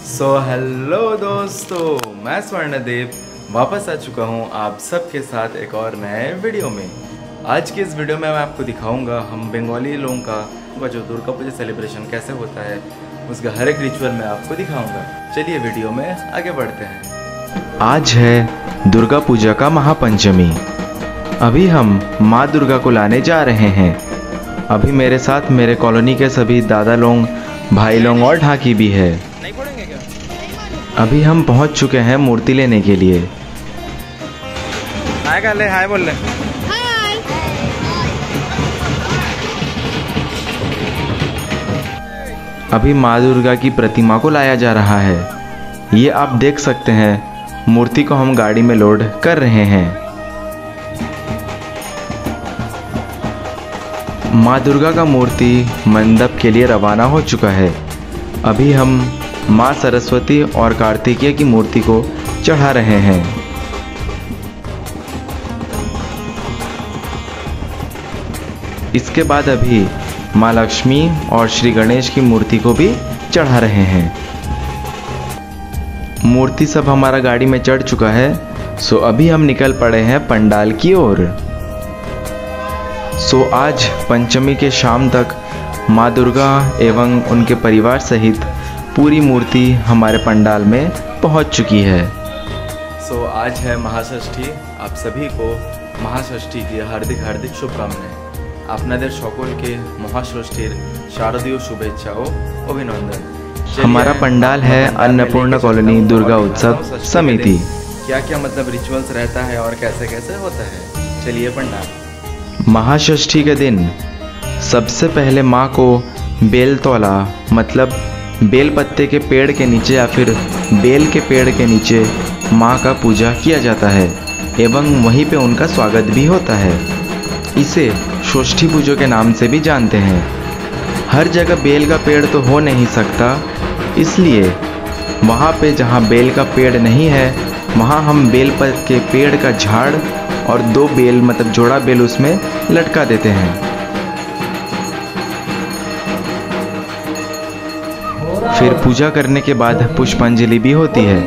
Hello दोस्तों, मैं स्वर्णदेव वापस आ चुका हूँ आप सबके साथ एक और नए वीडियो में। आज के इस वीडियो में मैं आपको दिखाऊंगा हम बंगाली लोगों का जो दुर्गा पूजा सेलिब्रेशन कैसे होता है, उसका हर एक रिचुअल मैं आपको दिखाऊंगा। चलिए वीडियो में आगे बढ़ते हैं। आज है दुर्गा पूजा का महापंचमी। अभी हम माँ दुर्गा को लाने जा रहे हैं। अभी मेरे साथ मेरे कॉलोनी के सभी दादा लोग, भाई लोग और ढाकी भी है। अभी हम पहुंच चुके हैं मूर्ति लेने के लिए। हाय कर ले, हाय बोल ले। हाय। अभी माँ दुर्गा की प्रतिमा को लाया जा रहा है। ये आप देख सकते हैं, मूर्ति को हम गाड़ी में लोड कर रहे हैं। माँ दुर्गा का मूर्ति मंडप के लिए रवाना हो चुका है। अभी हम माँ सरस्वती और कार्तिकेय की मूर्ति को चढ़ा रहे हैं। इसके बाद अभी माँ लक्ष्मी और श्री गणेश की मूर्ति को भी चढ़ा रहे हैं। मूर्ति सब हमारा गाड़ी में चढ़ चुका है। सो अभी हम निकल पड़े हैं पंडाल की ओर। सो आज पंचमी के शाम तक माँ दुर्गा एवं उनके परिवार सहित पूरी मूर्ति हमारे पंडाल में पहुंच चुकी है। सो आज है महाषष्ठी। आप सभी को महाषष्ठी की हार्दिक शुभकामनाएं। आपनादेर सकलके महाषष्ठीर शारदीय शुभेच्छाओं अभिनंदन। हमारा पंडाल है अन्नपूर्णा कॉलोनी दुर्गा उत्सव समिति। क्या क्या मतलब रिचुअल्स रहता है और कैसे कैसे होता है, चलिए पंडाल। महाषष्ठी के दिन सबसे पहले माँ को बेल तोला मतलब बेल पत्ते के पेड़ के नीचे या फिर बेल के पेड़ के नीचे माँ का पूजा किया जाता है एवं वहीं पे उनका स्वागत भी होता है। इसे षष्ठी पूजा के नाम से भी जानते हैं। हर जगह बेल का पेड़ तो हो नहीं सकता, इसलिए वहाँ पे जहाँ बेल का पेड़ नहीं है वहाँ हम बेल पत्ते के पेड़ का झाड़ और 2 बेल मतलब जोड़ा बेल उसमें लटका देते हैं। फिर पूजा करने के बाद पुष्पांजलि भी होती है।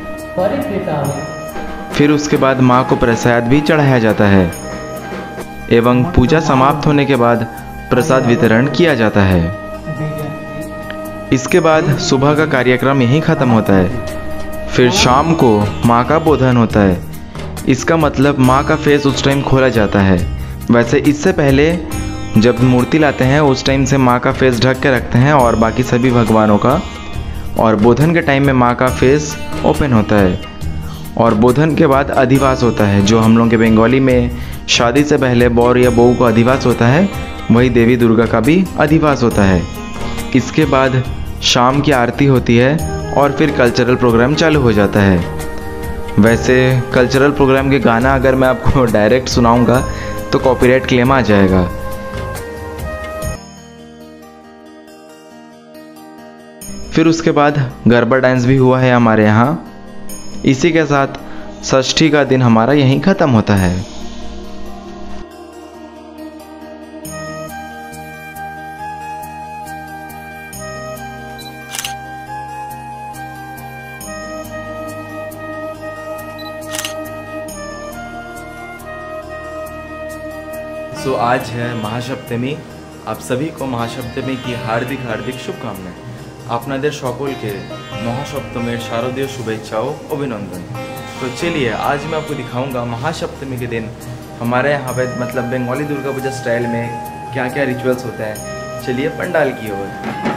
फिर उसके बाद माँ को प्रसाद भी चढ़ाया जाता है एवं पूजा समाप्त होने के बाद प्रसाद वितरण किया जाता है। इसके बाद सुबह का कार्यक्रम यहीं ख़त्म होता है। फिर शाम को माँ का बोधन होता है। इसका मतलब माँ का फेस उस टाइम खोला जाता है। वैसे इससे पहले जब मूर्ति लाते हैं उस टाइम से माँ का फेस ढक के रखते हैं और बाकी सभी भगवानों का, और बोधन के टाइम में माँ का फेस ओपन होता है। और बोधन के बाद अधिवास होता है, जो हम लोग के बंगाली में शादी से पहले बर या बहू का अधिवास होता है, वही देवी दुर्गा का भी अधिवास होता है। इसके बाद शाम की आरती होती है और फिर कल्चरल प्रोग्राम चालू हो जाता है। वैसे कल्चरल प्रोग्राम के गाना अगर मैं आपको डायरेक्ट सुनाऊंगा तो कॉपीराइट क्लेम आ जाएगा। फिर उसके बाद गरबा डांस भी हुआ है हमारे यहाँ। इसी के साथ षष्ठी का दिन हमारा यहीं ख़त्म होता है। सो आज है महासप्तमी। आप सभी को महासप्तमी की हार्दिक शुभकामनाएं। আপনাদের সকলকে महासप्तमी शारदीय शुभेच्छाओं अभिनंदन। तो चलिए आज मैं आपको दिखाऊंगा महासप्तमी के दिन हमारे यहाँ पे मतलब बंगाली दुर्गा पूजा स्टाइल में क्या क्या रिचुअल्स होते हैं। चलिए पंडाल की ओर।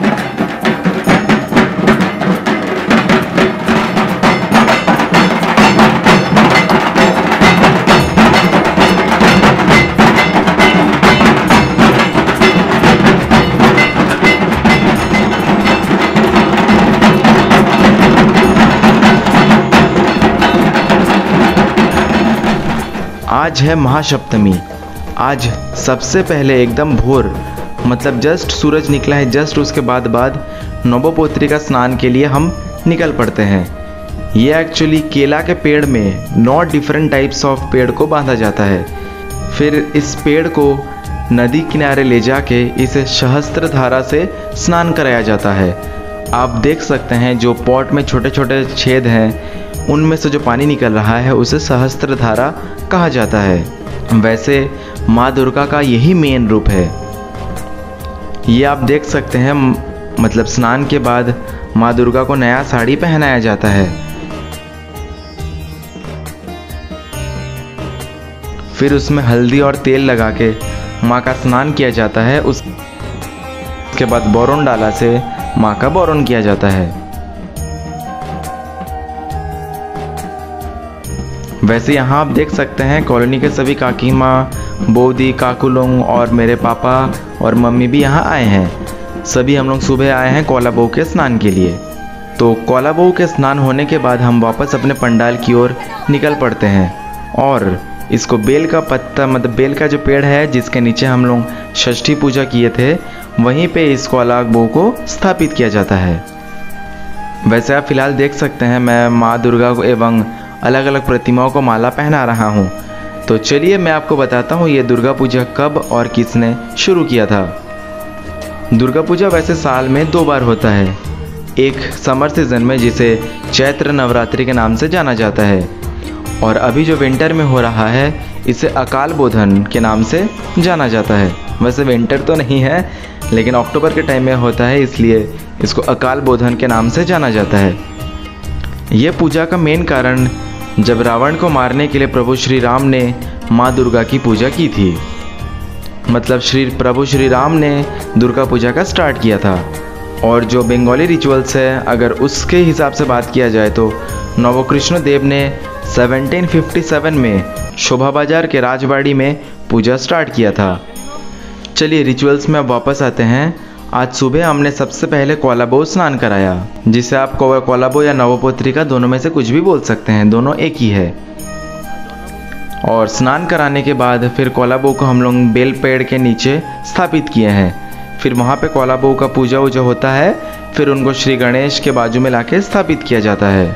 आज है महासप्तमी। आज सबसे पहले एकदम भोर मतलब जस्ट सूरज निकला है, जस्ट उसके बाद नवपोत्री का स्नान के लिए हम निकल पड़ते हैं। ये एक्चुअली केला के पेड़ में 9 डिफरेंट टाइप्स ऑफ पेड़ को बांधा जाता है। फिर इस पेड़ को नदी किनारे ले जाके इसे सहस्त्र धारा से स्नान कराया जाता है आप देख सकते हैं जो पॉट में छोटे छोटे छेद हैं उनमें से जो पानी निकल रहा है उसे सहस्त्रधारा कहा जाता है। वैसे माँ दुर्गा का यही मेन रूप है। ये आप देख सकते हैं, मतलब स्नान के बाद माँ दुर्गा को नया साड़ी पहनाया जाता है। फिर उसमें हल्दी और तेल लगा के माँ का स्नान किया जाता है। उसके बाद बोरन डाला से माँ का बोरन किया जाता है। वैसे यहाँ आप देख सकते हैं कॉलोनी के सभी काकी माँ, बोदी, काकू लोग और मेरे पापा और मम्मी भी यहाँ आए हैं। सभी हम लोग सुबह आए हैं कौला बहू के स्नान के लिए। तो कौला बहू के स्नान होने के बाद हम वापस अपने पंडाल की ओर निकल पड़ते हैं और इसको बेल का पत्ता, मतलब बेल का जो पेड़ है जिसके नीचे हम लोग षष्ठी पूजा किए थे, वहीं पे इस कौला बहू को स्थापित किया जाता है। वैसे आप फिलहाल देख सकते हैं मैं माँ दुर्गा को एवं अलग अलग प्रतिमाओं को माला पहना रहा हूँ। तो चलिए मैं आपको बताता हूँ ये दुर्गा पूजा कब और किसने शुरू किया था। दुर्गा पूजा वैसे साल में 2 बार होता है। एक समर सीजन में जिसे चैत्र नवरात्रि के नाम से जाना जाता है, और अभी जो विंटर में हो रहा है इसे अकाल बोधन के नाम से जाना जाता है। वैसे विंटर तो नहीं है लेकिन अक्टूबर के टाइम में होता है, इसलिए इसको अकाल बोधन के नाम से जाना जाता है। यह पूजा का मेन कारण जब रावण को मारने के लिए प्रभु श्री राम ने माँ दुर्गा की पूजा की थी। मतलब प्रभु श्री राम ने दुर्गा पूजा का स्टार्ट किया था। और जो बंगाली रिचुअल्स है अगर उसके हिसाब से बात किया जाए तो नवकृष्ण देव ने 1757 में शोभा बाजार के राजवाड़ी में पूजा स्टार्ट किया था। चलिए रिचुअल्स में अब वापस आते हैं। आज सुबह हमने सबसे पहले कौला बहू स्नान कराया, जिसे आप कौला बहू या नवपोत्रिका दोनों में से कुछ भी बोल सकते हैं, दोनों एक ही है। और स्नान कराने के बाद फिर कौला बहू को हम लोग बेल पेड़ के नीचे स्थापित किए हैं। फिर वहाँ पे कौला बहू का पूजा वूजा होता है। फिर उनको श्री गणेश के बाजू में लाके स्थापित किया जाता है।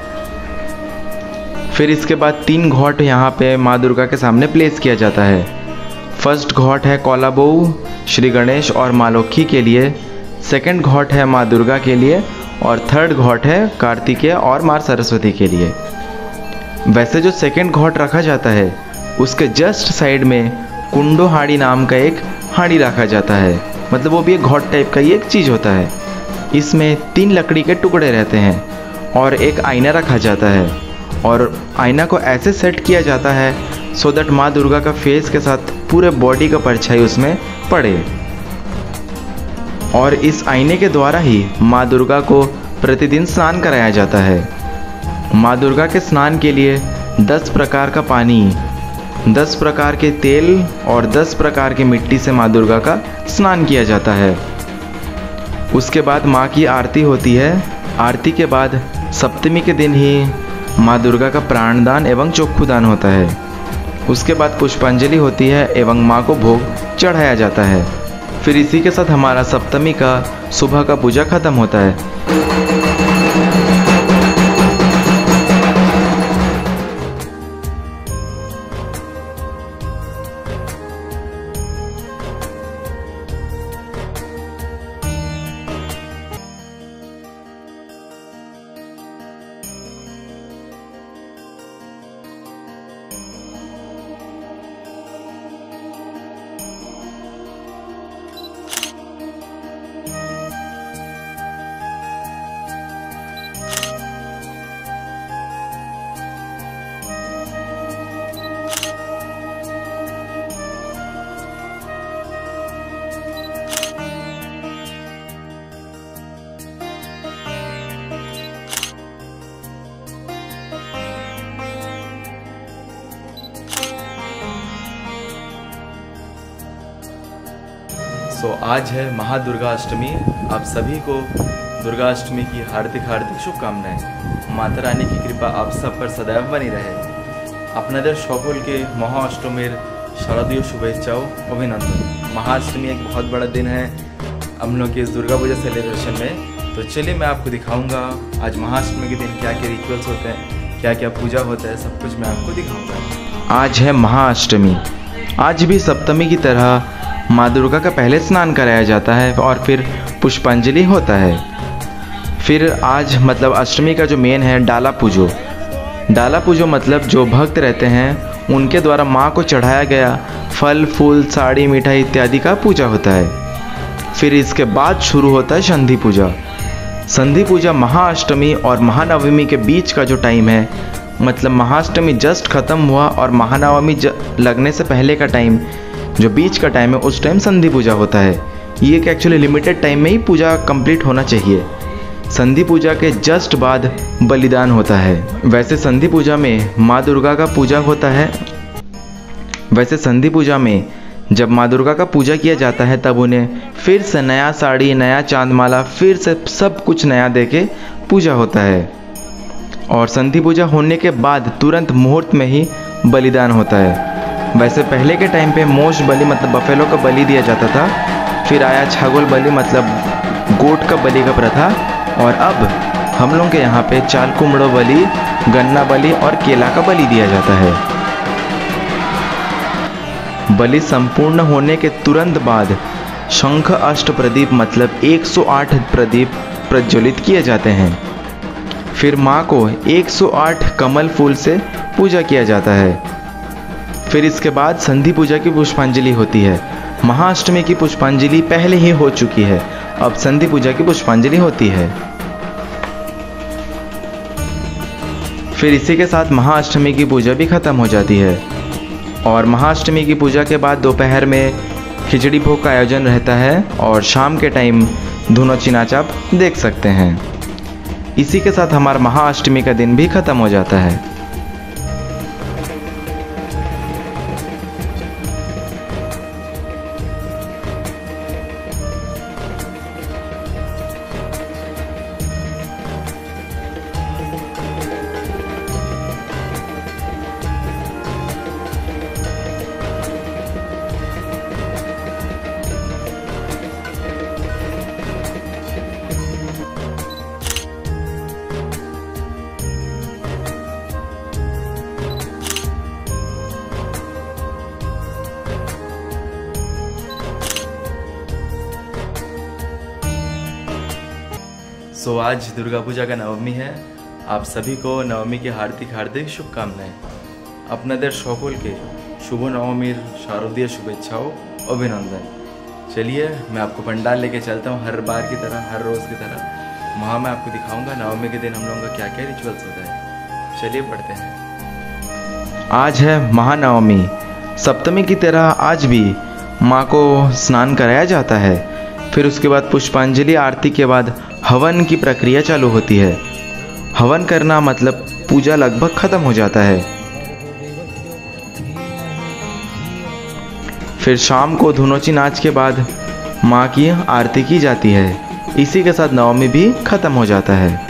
फिर इसके बाद 3 घॉट यहाँ पे माँ दुर्गा के सामने प्लेस किया जाता है। फर्स्ट घॉट है कौला बहू, श्री गणेश और माँ लक्ष्मी के लिए। सेकंड घॉट है माँ दुर्गा के लिए और थर्ड घॉट है कार्तिकेय और माँ सरस्वती के लिए। वैसे जो सेकंड घॉट रखा जाता है उसके जस्ट साइड में कुंडो हाड़ी नाम का एक हाड़ी रखा जाता है। मतलब वो भी एक घॉट टाइप का ही एक चीज़ होता है। इसमें 3 लकड़ी के टुकड़े रहते हैं और एक आईना रखा जाता है। और आईना को ऐसे सेट किया जाता है सो दैट माँ दुर्गा का फेस के साथ पूरे बॉडी का परछाई उसमें पड़े। और इस आईने के द्वारा ही माँ दुर्गा को प्रतिदिन स्नान कराया जाता है। माँ दुर्गा के स्नान के लिए 10 प्रकार का पानी, 10 प्रकार के तेल और 10 प्रकार की मिट्टी से माँ दुर्गा का स्नान किया जाता है। उसके बाद माँ की आरती होती है। आरती के बाद सप्तमी के दिन ही माँ दुर्गा का प्राणदान एवं चक्षुदान होता है। उसके बाद पुष्पांजलि होती है एवं माँ को भोग चढ़ाया जाता है। फिर इसी के साथ हमारा सप्तमी का सुबह का पूजा खत्म होता है। आज है महादुर्गा अष्टमी। आप सभी को दुर्गा अष्टमी की हार्दिक हार्दिक शुभकामनाएं। माता रानी की कृपा आप सब पर सदैव बनी रहे। আপনাদের সকলকে মহা অষ্টমীর শারদীয় শুভেচ্ছাও অভিনন্দन। महाअष्टमी एक बहुत बड़ा दिन है हम लोग की इस दुर्गा पूजा सेलिब्रेशन में। तो चलिए मैं आपको दिखाऊंगा आज महाअष्टमी के दिन क्या क्या रिचुअल्स होते हैं, क्या क्या पूजा होता है, सब कुछ मैं आपको दिखाऊंगा। आज है महाअष्टमी। आज भी सप्तमी की तरह माँ दुर्गा का पहले स्नान कराया जाता है और फिर पुष्पांजलि होता है। फिर आज मतलब अष्टमी का जो मेन है डाला पूजो। डाला पूजो मतलब जो भक्त रहते हैं उनके द्वारा माँ को चढ़ाया गया फल फूल साड़ी मिठाई इत्यादि का पूजा होता है। फिर इसके बाद शुरू होता है संधि पूजा। संधि पूजा महाअष्टमी और महानवमी के बीच का जो टाइम है, मतलब महाअष्टमी जस्ट ख़त्म हुआ और महानवमी लगने से पहले का टाइम, जो बीच का टाइम है, उस टाइम संधि पूजा होता है। ये एक एक्चुअली लिमिटेड टाइम में ही पूजा कंप्लीट होना चाहिए। संधि पूजा के जस्ट बाद बलिदान होता है। वैसे संधि पूजा में माँ दुर्गा का पूजा होता है। वैसे संधि पूजा में जब माँ दुर्गा का पूजा किया जाता है तब उन्हें फिर से नया साड़ी, नया चांदमाला, फिर से सब कुछ नया देके पूजा होता है। और संधि पूजा होने के बाद तुरंत मुहूर्त में ही बलिदान होता है। वैसे पहले के टाइम पे मोष बलि मतलब बफेलो का बलि दिया जाता था, फिर आया छागोल बलि मतलब गोट का बलि का प्रथा, और अब हम लोग के यहाँ पे चाल कुमड़ो बलि, गन्ना बलि और केला का बलि दिया जाता है। बलि संपूर्ण होने के तुरंत बाद शंख अष्ट प्रदीप मतलब 108 प्रदीप प्रज्वलित किए जाते हैं। फिर माँ को 108 कमल फूल से पूजा किया जाता है। फिर इसके बाद संधि पूजा की पुष्पांजलि होती है। महाअष्टमी की पुष्पांजलि पहले ही हो चुकी है, अब संधि पूजा की पुष्पांजलि होती है। फिर इसी के साथ महाअष्टमी की पूजा भी खत्म हो जाती है। और महाअष्टमी की पूजा के बाद दोपहर में खिचड़ी भोग का आयोजन रहता है और शाम के टाइम धुनोची नाच आप देख सकते हैं। इसी के साथ हमारा महाअष्टमी का दिन भी खत्म हो जाता है। आज दुर्गा पूजा का नवमी है। आप सभी को नवमी की हार्दिक शुभकामनाएं। আপনাদের সকলকে शुभ नवमीर शारदीय शुभेच्छाओं, अभिनंदन। चलिए मैं आपको पंडाल लेके चलता हूँ हर बार की तरह, हर रोज़ की तरह। वहाँ मैं आपको दिखाऊंगा नवमी के दिन हम लोगों का क्या क्या रिचुअल्स होता है। चलिए पढ़ते हैं। आज है महानवमी। सप्तमी की तरह आज भी माँ को स्नान कराया जाता है। फिर उसके बाद पुष्पांजलि आरती के बाद हवन की प्रक्रिया चालू होती है। हवन करना मतलब पूजा लगभग खत्म हो जाता है। फिर शाम को धुनोची नाच के बाद माँ की आरती की जाती है। इसी के साथ नवमी भी खत्म हो जाता है।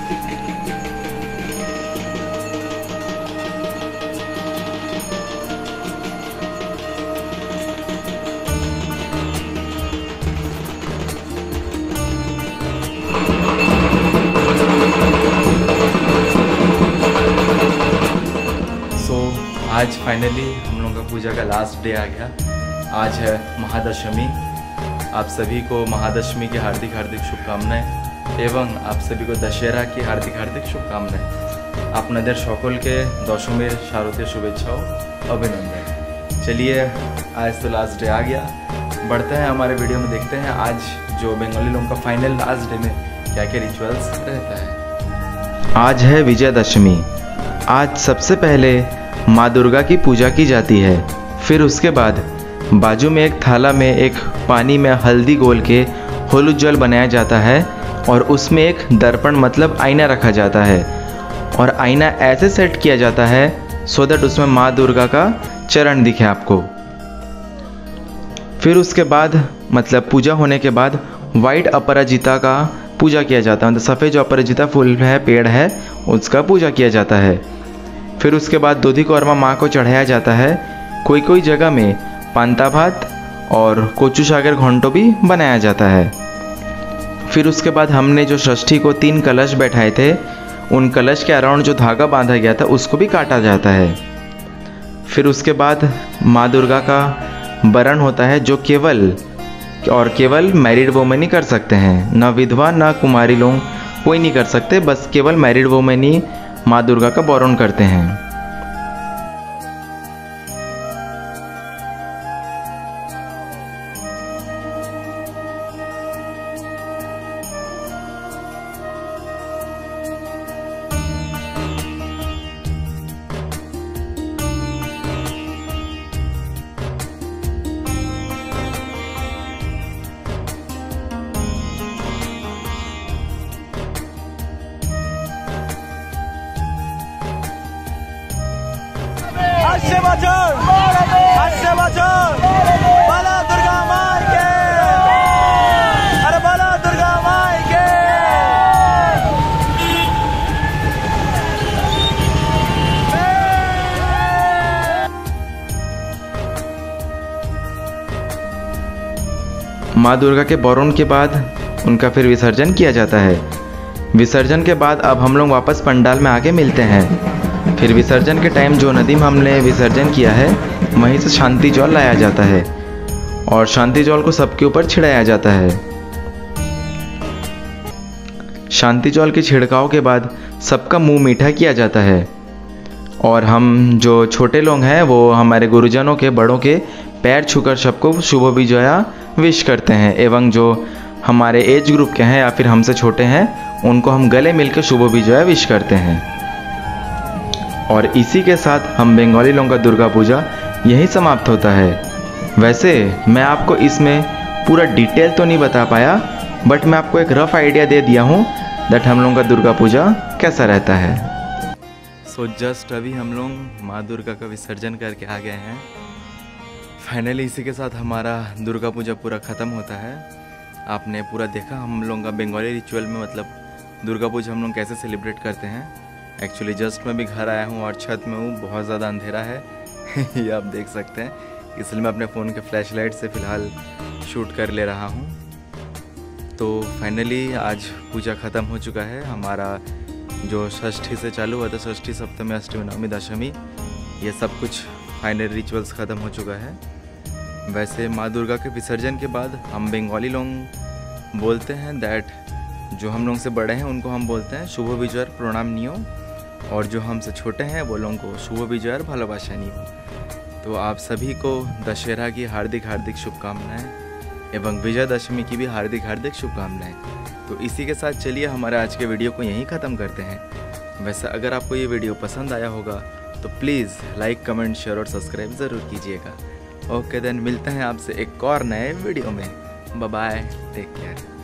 आज फाइनली हम लोगों का पूजा का लास्ट डे आ गया। आज है महादशमी। आप सभी को महादशमी की हार्दिक शुभकामनाएं एवं आप सभी को दशहरा की हार्दिक शुभकामनाएं। আপনাদের সকলকে দশমীর শারদীয় শুভেচ্ছাओं, अभिनंदन। चलिए आज तो लास्ट डे आ गया। बढ़ते हैं हमारे वीडियो में, देखते हैं आज जो बंगाली लोगों का फाइनल लास्ट डे में क्या क्या रिचुअल्स रहता है। आज है विजयदशमी। आज सबसे पहले माँ दुर्गा की पूजा की जाती है। फिर उसके बाद बाजू में एक थाला में एक पानी में हल्दी घोल के होलू जल बनाया जाता है और उसमें एक दर्पण मतलब आईना रखा जाता है और आईना ऐसे सेट किया जाता है सो दैट उसमें माँ दुर्गा का चरण दिखे आपको। फिर उसके बाद मतलब पूजा होने के बाद वाइट अपराजिता का पूजा किया जाता है। मतलब सफ़ेद जो अपराजिता फूल है, पेड़ है, उसका पूजा किया जाता है। फिर उसके बाद दूधी कौरमा माँ को चढ़ाया जाता है। कोई कोई जगह में पांता भात और कोचू सागर घंटो भी बनाया जाता है। फिर उसके बाद हमने जो षष्ठी को 3 कलश बैठाए थे, उन कलश के अराउंड जो धागा बांधा गया था उसको भी काटा जाता है। फिर उसके बाद माँ दुर्गा का वरण होता है जो केवल मैरिड वुमेन ही कर सकते हैं, ना विधवा ना कुमारी लोग कोई नहीं कर सकते, बस केवल मैरिड वोमेन ही माँ दुर्गा का बौरन करते हैं। अच्छे बचन, अच्छे बचन, बाला दुर्गा माई के, अरे बाला दुर्गा माई के। माँ दुर्गा के बौरन के बाद उनका फिर विसर्जन किया जाता है। विसर्जन के बाद अब हम लोग वापस पंडाल में आके मिलते हैं। फिर विसर्जन के टाइम जो नदी में हमने विसर्जन किया है वहीं से शांति जल लाया जाता है और शांति जल को सबके ऊपर छिड़ाया जाता है। शांति जल के छिड़काव के बाद सबका मुंह मीठा किया जाता है और हम जो छोटे लोग हैं वो हमारे गुरुजनों के बड़ों के पैर छूकर सबको शुभ विजया विश करते हैं, एवं जो हमारे एज ग्रुप के हैं या फिर हमसे छोटे हैं उनको हम गले मिलकर शुभ विजया विश करते हैं। और इसी के साथ हम बंगाली लोगों का दुर्गा पूजा यही समाप्त होता है। वैसे मैं आपको इसमें पूरा डिटेल तो नहीं बता पाया, बट मैं आपको एक रफ आइडिया दे दिया हूँ दैट हम लोगों का दुर्गा पूजा कैसा रहता है। सो जस्ट अभी हम लोग माँ दुर्गा का विसर्जन करके आ गए हैं। फाइनली इसी के साथ हमारा दुर्गा पूजा पूरा ख़त्म होता है। आपने पूरा देखा हम लोगों का बंगाली रिचुअल में, मतलब दुर्गा पूजा हम लोग कैसे सेलिब्रेट करते हैं। एक्चुअली जस्ट मैं भी घर आया हूँ और छत में हूँ, बहुत ज़्यादा अंधेरा है ये आप देख सकते हैं, इसलिए मैं अपने फ़ोन के फ्लैश लाइट से फ़िलहाल शूट कर ले रहा हूँ। तो फाइनली आज पूजा ख़त्म हो चुका है। हमारा जो षष्ठी से चालू हुआ था, षष्ठी सप्तमी अष्टमी नवमी दशमी, ये सब कुछ फाइनल रिचुअल्स ख़त्म हो चुका है। वैसे माँ दुर्गा के विसर्जन के बाद हम बंगाली लोग बोलते हैं दैट जो हम लोग से बड़े हैं उनको हम बोलते हैं शुभ विजय प्रणाम नियो, और जो हमसे छोटे हैं वो लोगों को शुभ विजय और भालोबाशा नियो। तो आप सभी को दशहरा की हार्दिक हार्दिक शुभकामनाएं एवं विजयदशमी की भी हार्दिक हार्दिक शुभकामनाएं। तो इसी के साथ चलिए हमारे आज के वीडियो को यहीं ख़त्म करते हैं। वैसे अगर आपको ये वीडियो पसंद आया होगा तो प्लीज़ लाइक कमेंट शेयर और सब्सक्राइब ज़रूर कीजिएगा। ओके देन, मिलते हैं आपसे एक और नए वीडियो में। Bye bye, take care.